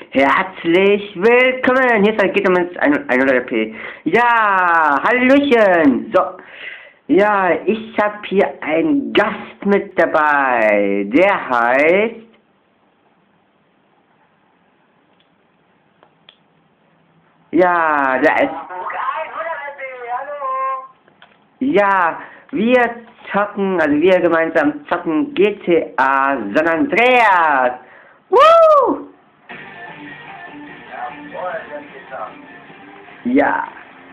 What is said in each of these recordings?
Herzlich willkommen! Hier ist geht um 100p. Ja, Hallöchen! So, ja, ich habe hier einen Gast mit dabei. Der heißt... Ja, der ist... Ja, wir zocken, also wir gemeinsam zocken GTA San Andreas. Woo! Ja.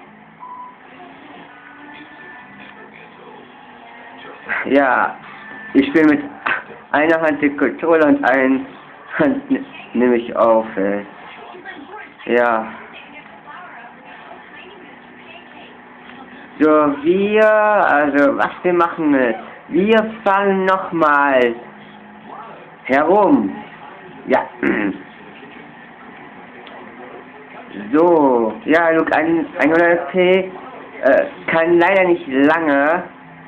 Ja, ich spiele mit einer Hand den Controller und einer Hand nehme ich auf. Ja. So, also was wir machen ist, wir fahren nochmal herum. Ja. So, ja, Luke, 100p kann leider nicht lange.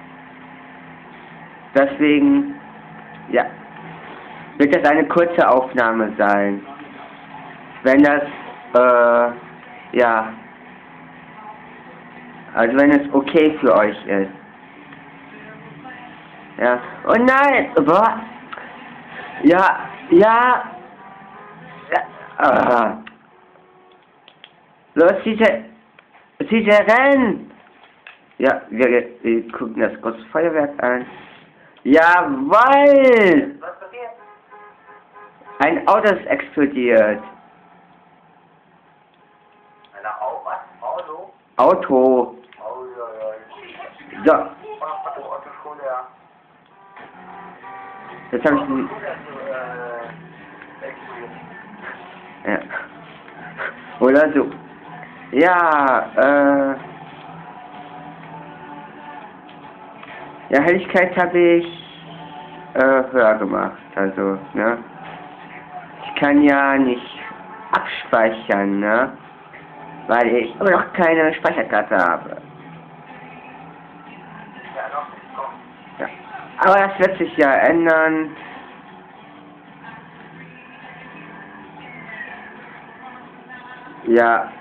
Deswegen, ja, wird das eine kurze Aufnahme sein. Wenn das, ja, also wenn es okay für euch ist. Ja, oh nein, boah, ja, los, diese rennen! Ja, wir gucken das große Feuerwerk an. Jawoll! Was passiert? Ein Auto ist explodiert. Auto? Auto. Oh, ja. So, Autoschule, ja. jetzt habe ich ihn. Explodiert. Ja. Oder so. Ja, ja, Helligkeit habe ich höher gemacht. Also, ne? Ich kann ja nicht abspeichern, ne? Weil ich immer noch keine Speicherkarte habe. Ja, noch nicht, komm. Ja. Aber das wird sich ja ändern. Ja.